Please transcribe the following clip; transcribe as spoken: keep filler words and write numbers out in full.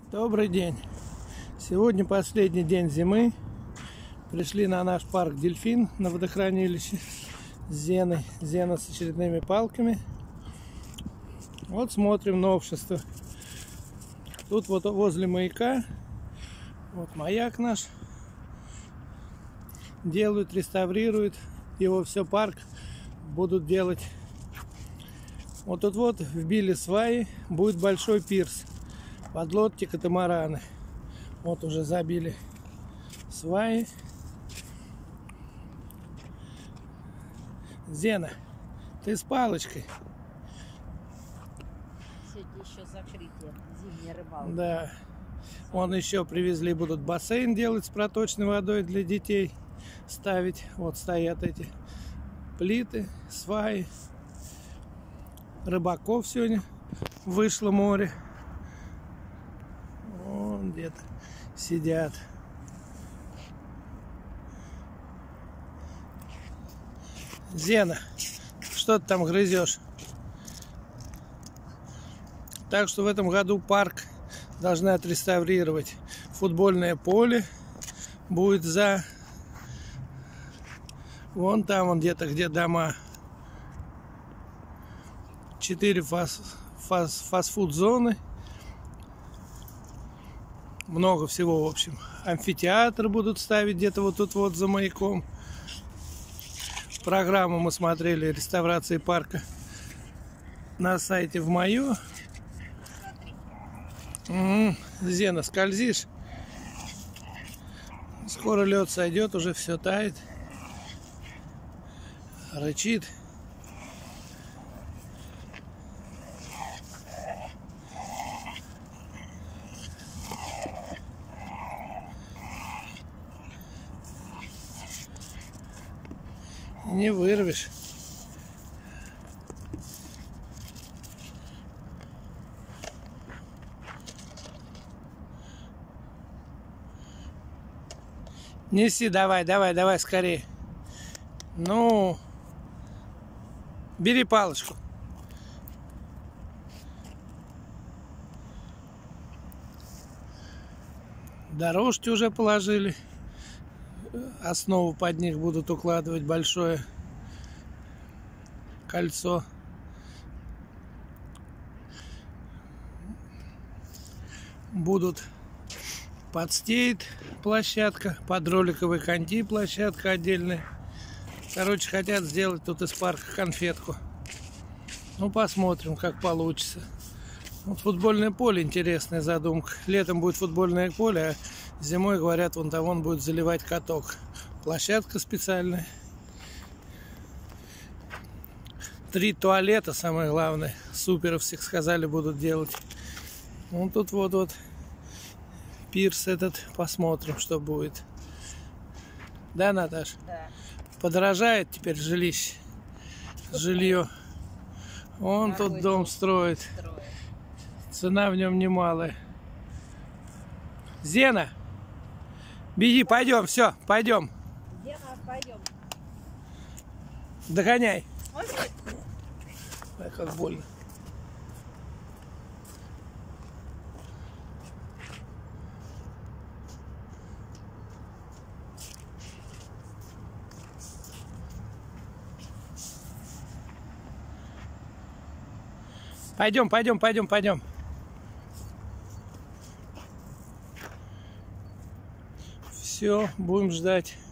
Добрый день! Сегодня последний день зимы. Пришли на наш парк Дельфин на водохранилище с Зеной. Зена с очередными палками. Вот смотрим новшество. Тут вот возле маяка, вот маяк наш, делают, реставрируют его, все парк будут делать. Вот тут вот вбили сваи, будет большой пирс. Подлодки, катамараны. Вот уже забили сваи. Зена, ты с палочкой. Сегодня еще закрытие, зимняя рыбалка. Да. Вон еще привезли, будут бассейн делать с проточной водой для детей. Ставить. Вот стоят эти плиты, сваи. Рыбаков сегодня вышло море. Вон где-то сидят. Зена, что ты там грызешь? Так что в этом году парк должны отреставрировать. Футбольное поле будет за... Вон там, вон где-то, где дома. Четыре фас... фас... фастфуд-зоны. Много всего, в общем. Амфитеатр будут ставить где-то вот тут вот за маяком. Программу мы смотрели реставрации парка на сайте в мою. Угу. Зена, скользишь? Скоро лед сойдет, уже все тает. Рычит. Не вырвешь. Неси, давай, давай, давай, скорее. Ну, бери палочку. Дорожки уже положили. Основу под них будут укладывать большое кольцо. Будут подстеет площадка, под роликовые коньки площадка отдельная. Короче, хотят сделать тут из парка конфетку. Ну, посмотрим, как получится. Вот футбольное поле, интересная задумка. Летом будет футбольное поле, а зимой, говорят, вон там он будет заливать каток. Площадка специальная. Три туалета, самое главное. Суперов всех сказали, будут делать. Ну, тут вот-вот пирс этот. Посмотрим, что будет. Да, Наташ? Да. Подорожает теперь жилище. Жилье. Он Какой тут дом строит. строит. Цена в нем немалая. Зена, беги, пойдем, все, пойдем. Зена, пойдем. Догоняй. Ой. Ой, как больно. Пойдем, пойдем, пойдем, пойдем. Все, будем ждать.